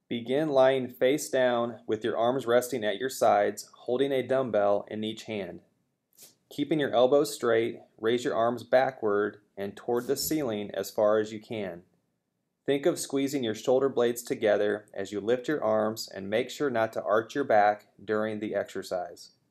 Begin lying face down with your arms resting at your sides, holding a dumbbell in each hand. Keeping your elbows straight, raise your arms backward and toward the ceiling as far as you can. Think of squeezing your shoulder blades together as you lift your arms and make sure not to arch your back during the exercise.